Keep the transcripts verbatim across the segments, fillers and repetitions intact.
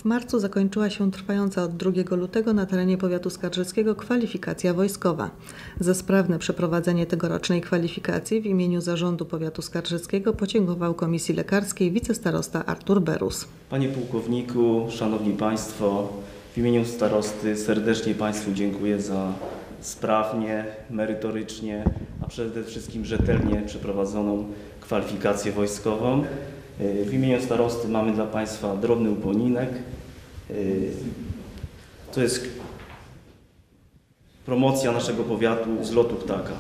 marcu zakończyła się trwająca od drugiego lutego na terenie powiatu skarżyskiego kwalifikacja wojskowa. Za sprawne przeprowadzenie tegorocznej kwalifikacji w imieniu Zarządu Powiatu Skarżyskiego podziękował Komisji Lekarskiej wicestarosta Artur Berus. Panie pułkowniku, szanowni państwo, w imieniu starosty serdecznie państwu dziękuję za sprawnie, merytorycznie, a przede wszystkim rzetelnie przeprowadzoną kwalifikację wojskową. W imieniu starosty mamy dla państwa drobny upomninek. To jest promocja naszego powiatu z lotu ptaka.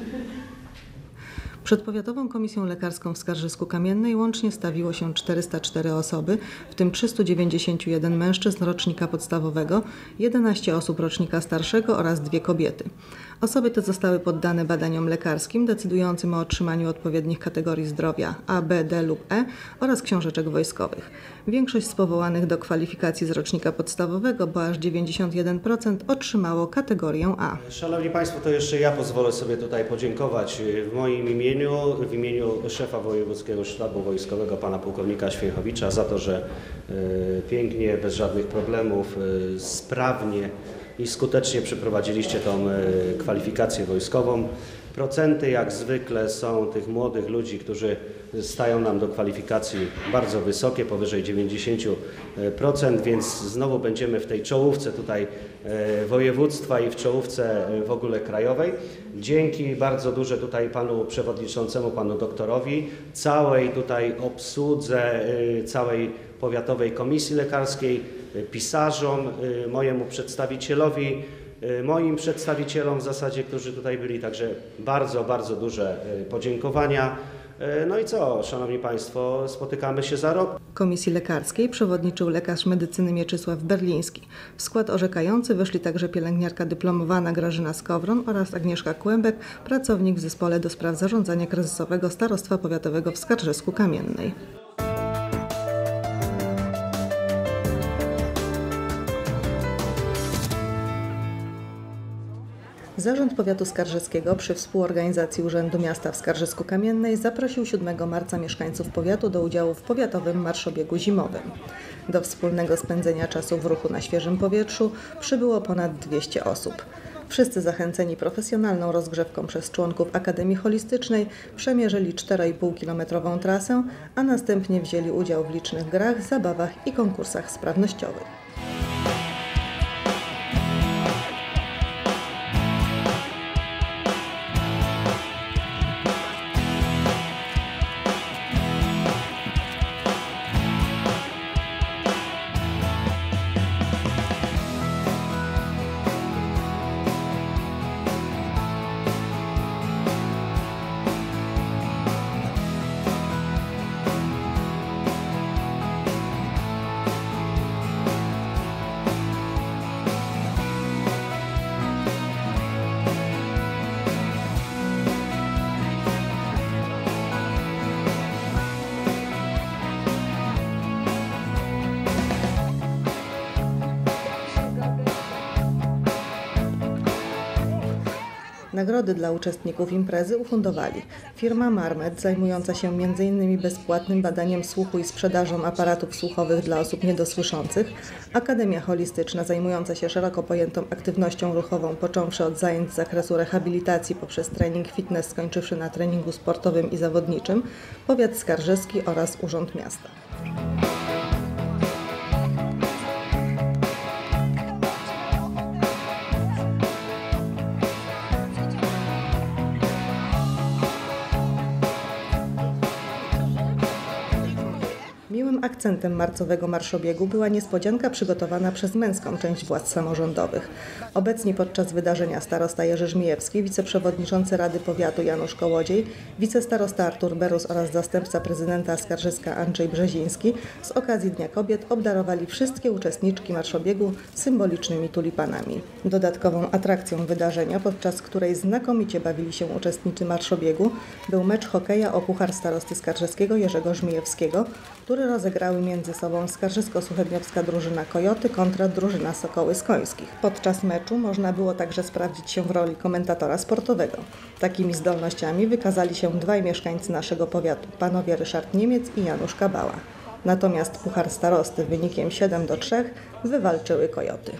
Przed Powiatową Komisją Lekarską w Skarżysku-Kamiennej łącznie stawiło się czterysta cztery osoby, w tym trzysta dziewięćdziesiąt jeden mężczyzn rocznika podstawowego, jedenaście osób rocznika starszego oraz dwie kobiety. Osoby te zostały poddane badaniom lekarskim decydującym o otrzymaniu odpowiednich kategorii zdrowia A, B, D lub E oraz książeczek wojskowych. Większość z powołanych do kwalifikacji z rocznika podstawowego, bo aż dziewięćdziesiąt jeden procent otrzymało kategorię A. Szanowni Państwo, to jeszcze ja pozwolę sobie tutaj podziękować w moim imieniu, w imieniu szefa Wojewódzkiego Sztabu Wojskowego, pana pułkownika Święchowicza, za to, że y, pięknie, bez żadnych problemów, y, sprawnie i skutecznie przeprowadziliście tą y, kwalifikację wojskową. Procenty jak zwykle są tych młodych ludzi, którzy stają nam do kwalifikacji, bardzo wysokie, powyżej dziewięćdziesiąt procent, więc znowu będziemy w tej czołówce tutaj województwa i w czołówce w ogóle krajowej. Dzięki bardzo duże tutaj panu przewodniczącemu, panu doktorowi, całej tutaj obsłudze, całej powiatowej komisji lekarskiej, pisarzom, mojemu przedstawicielowi, moim przedstawicielom w zasadzie, którzy tutaj byli, także bardzo, bardzo duże podziękowania. No i co, szanowni państwo, spotykamy się za rok. Komisji Lekarskiej przewodniczył lekarz medycyny Mieczysław Berliński. W skład orzekający weszli także pielęgniarka dyplomowana Grażyna Skowron oraz Agnieszka Kłębek, pracownik w Zespole do Spraw Zarządzania Kryzysowego Starostwa Powiatowego w Skarżysku-Kamiennej. Zarząd Powiatu Skarżyskiego przy współorganizacji Urzędu Miasta w Skarżysku-Kamiennej zaprosił siódmego marca mieszkańców powiatu do udziału w powiatowym marszobiegu zimowym. Do wspólnego spędzenia czasu w ruchu na świeżym powietrzu przybyło ponad dwieście osób. Wszyscy zachęceni profesjonalną rozgrzewką przez członków Akademii Holistycznej przemierzyli czteroipółkilometrową trasę, a następnie wzięli udział w licznych grach, zabawach i konkursach sprawnościowych. Nagrody dla uczestników imprezy ufundowali firma Marmet, zajmująca się między innymi bezpłatnym badaniem słuchu i sprzedażą aparatów słuchowych dla osób niedosłyszących, Akademia Holistyczna, zajmująca się szeroko pojętą aktywnością ruchową, począwszy od zajęć z zakresu rehabilitacji poprzez trening fitness, skończywszy na treningu sportowym i zawodniczym, Powiat Skarżyski oraz Urząd Miasta. Miłym akcentem marcowego marszobiegu była niespodzianka przygotowana przez męską część władz samorządowych. Obecni podczas wydarzenia starosta Jerzy Żmijewski, wiceprzewodniczący Rady Powiatu Janusz Kołodziej, wicestarosta Artur Berus oraz zastępca prezydenta Skarżyska Andrzej Brzeziński z okazji Dnia Kobiet obdarowali wszystkie uczestniczki marszobiegu symbolicznymi tulipanami. Dodatkową atrakcją wydarzenia, podczas której znakomicie bawili się uczestnicy marszobiegu, był mecz hokeja o Puchar Starosty Skarżyskiego Jerzego Żmijewskiego, który rozegrały między sobą skarżysko-suchedniowska drużyna Kojoty kontra drużyna Sokoły Skońskich. Podczas meczu można było także sprawdzić się w roli komentatora sportowego. Takimi zdolnościami wykazali się dwaj mieszkańcy naszego powiatu, panowie Ryszard Niemiec i Janusz Kabała. Natomiast puchar starosty wynikiem siedem do trzech wywalczyły Kojoty.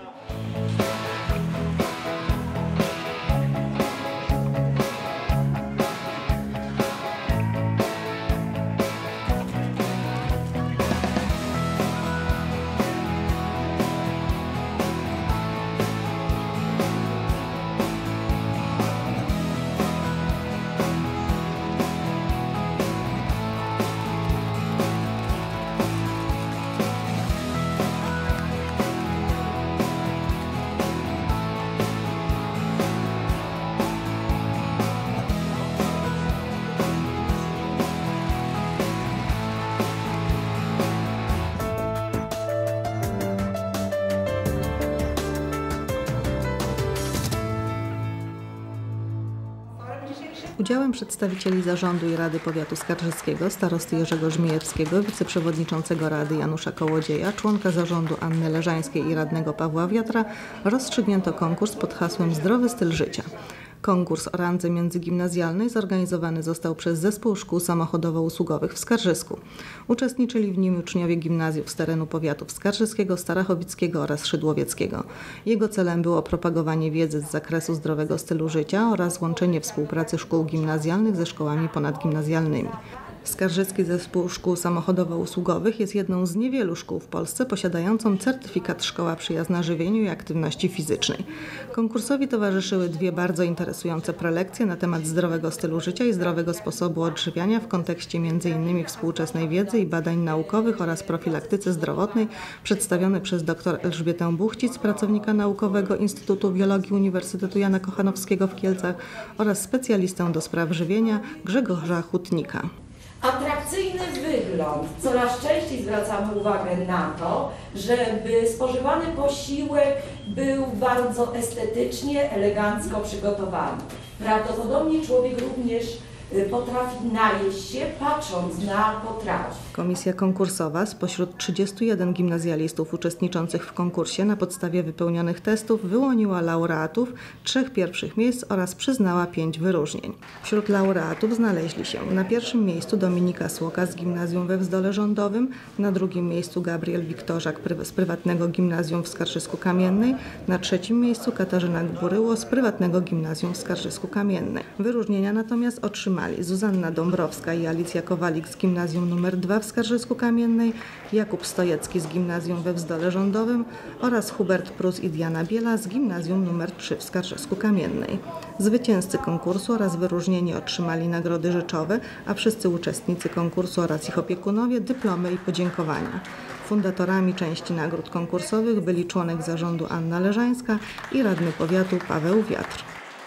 Udziałem przedstawicieli zarządu i Rady Powiatu Skarżyskiego, starosty Jerzego Żmijewskiego, wiceprzewodniczącego Rady Janusza Kołodzieja, członka zarządu Anny Leżańskiej i radnego Pawła Wiatra rozstrzygnięto konkurs pod hasłem Zdrowy styl życia. Konkurs o randze międzygimnazjalnej zorganizowany został przez Zespół Szkół Samochodowo-Usługowych w Skarżysku. Uczestniczyli w nim uczniowie gimnazjów z terenu powiatów skarżyskiego, starachowickiego oraz szydłowieckiego. Jego celem było propagowanie wiedzy z zakresu zdrowego stylu życia oraz łączenie współpracy szkół gimnazjalnych ze szkołami ponadgimnazjalnymi. Skarżyski Zespół Szkół Samochodowo-Usługowych jest jedną z niewielu szkół w Polsce posiadającą certyfikat Szkoła Przyjazna Żywieniu i Aktywności Fizycznej. Konkursowi towarzyszyły dwie bardzo interesujące prelekcje na temat zdrowego stylu życia i zdrowego sposobu odżywiania w kontekście między innymi współczesnej wiedzy i badań naukowych oraz profilaktyce zdrowotnej, przedstawione przez dr Elżbietę Buchcic, pracownika naukowego Instytutu Biologii Uniwersytetu Jana Kochanowskiego w Kielcach, oraz specjalistę do spraw żywienia Grzegorza Hutnika. Atrakcyjny wygląd. Coraz częściej zwracamy uwagę na to, żeby spożywany posiłek był bardzo estetycznie, elegancko przygotowany. Prawdopodobnie człowiek również potrafi najeść się, patrząc na potrawę. Komisja konkursowa spośród trzydziestu jeden gimnazjalistów uczestniczących w konkursie na podstawie wypełnionych testów wyłoniła laureatów trzech pierwszych miejsc oraz przyznała pięć wyróżnień. Wśród laureatów znaleźli się na pierwszym miejscu Dominika Słoka z Gimnazjum we Wzdole Rządowym, na drugim miejscu Gabriel Wiktorzak z prywatnego gimnazjum w Skarżysku-Kamiennej, na trzecim miejscu Katarzyna Gburyło z prywatnego gimnazjum w Skarżysku-Kamiennej. Wyróżnienia natomiast otrzymali Zuzanna Dąbrowska i Alicja Kowalik z Gimnazjum nr dwa w Skarżysku-Kamiennej, Jakub Stojecki z Gimnazjum we Wzdole Rządowym oraz Hubert Prus i Diana Biela z Gimnazjum nr trzy w Skarżysku-Kamiennej. Zwycięzcy konkursu oraz wyróżnieni otrzymali nagrody rzeczowe, a wszyscy uczestnicy konkursu oraz ich opiekunowie dyplomy i podziękowania. Fundatorami części nagród konkursowych byli członek zarządu Anna Leżańska i radny powiatu Paweł Wiatr.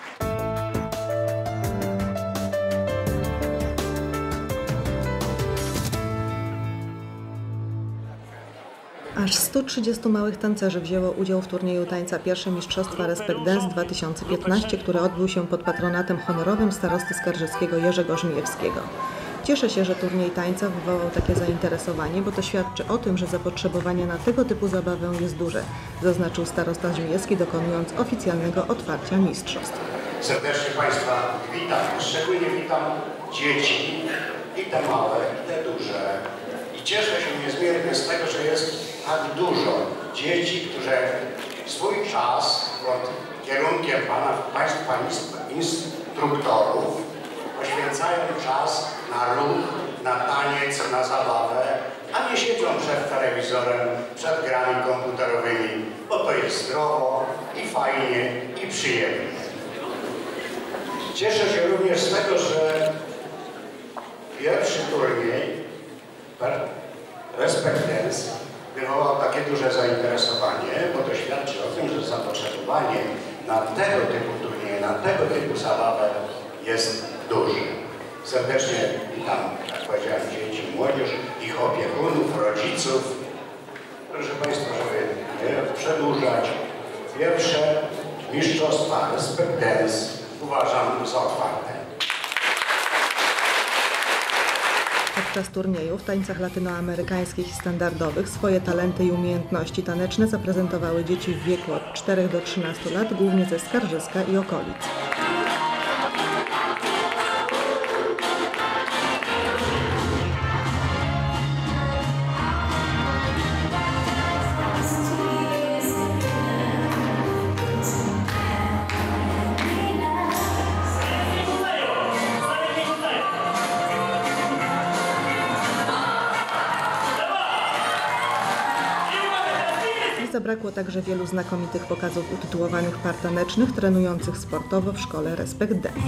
Aż stu trzydziestu małych tancerzy wzięło udział w turnieju tańca Pierwsze Mistrzostwa Respect Dance dwa tysiące piętnaście, który odbył się pod patronatem honorowym starosty skarżyskiego Jerzego Żmijewskiego. Cieszę się, że turniej tańca wywołał takie zainteresowanie, bo to świadczy o tym, że zapotrzebowanie na tego typu zabawę jest duże, zaznaczył starosta Żmijewski, dokonując oficjalnego otwarcia mistrzostw. Serdecznie Państwa witam, szczególnie witam dzieci, i te małe, i te duże. I cieszę się niezmiernie z tego, że jest tak dużo dzieci, które swój czas pod kierunkiem pana, Państwa instruktorów poświęcają czas na ruch, na taniec, na zabawę, a nie siedzą przed telewizorem, przed grami komputerowymi, bo to jest zdrowo i fajnie i przyjemnie. Cieszę się również z tego, że pierwszy turniej Respect Dance wywołał takie duże zainteresowanie, bo to świadczy o tym, że zapotrzebowanie na tego typu turnieje, na tego typu zabawę jest duże. Serdecznie witam, jak powiedziałem, dzieci, młodzież, ich opiekunów, rodziców. Proszę Państwa, żeby nie przedłużać, pierwsze mistrzostwa Respect Dance uważam za otwarte. Podczas turnieju w tańcach latynoamerykańskich i standardowych swoje talenty i umiejętności taneczne zaprezentowały dzieci w wieku od czterech do trzynastu lat, głównie ze Skarżyska i okolic. zabrakło także wielu znakomitych pokazów utytułowanych par tanecznych trenujących sportowo w szkole Respect Dance.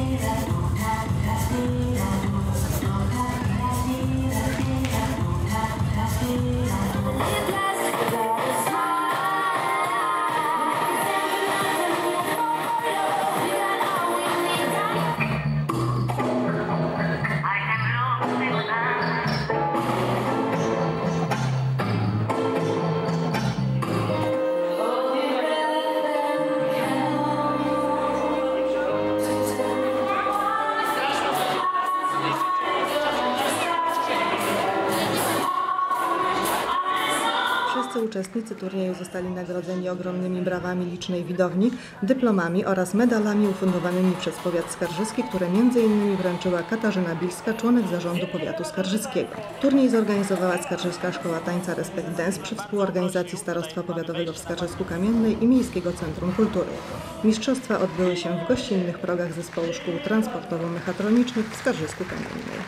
Wszyscy uczestnicy turnieju zostali nagrodzeni ogromnymi brawami licznej widowni, dyplomami oraz medalami ufundowanymi przez powiat skarżyski, które między innymi wręczyła Katarzyna Bilska, członek zarządu powiatu skarżyskiego. Turniej zorganizowała Skarżyska Szkoła Tańca Respect Dance przy współorganizacji Starostwa Powiatowego w Skarżysku-Kamiennej i Miejskiego Centrum Kultury. Mistrzostwa odbyły się w gościnnych progach zespołu szkół transportowo-mechatronicznych w Skarżysku-Kamiennej.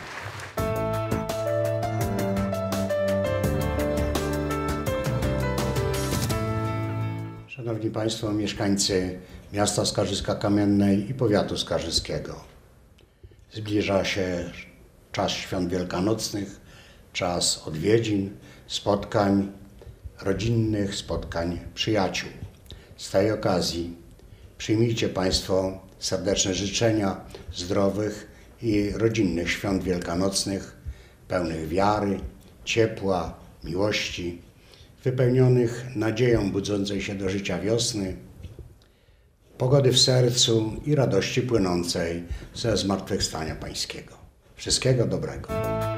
Szanowni Państwo, mieszkańcy miasta Skarżyska-Kamiennej i powiatu skarżyskiego. Zbliża się czas świąt wielkanocnych, czas odwiedzin, spotkań rodzinnych, spotkań przyjaciół. Z tej okazji przyjmijcie Państwo serdeczne życzenia zdrowych i rodzinnych świąt wielkanocnych, pełnych wiary, ciepła, miłości, wypełnionych nadzieją budzącej się do życia wiosny, pogody w sercu i radości płynącej ze zmartwychwstania Pańskiego. Wszystkiego dobrego.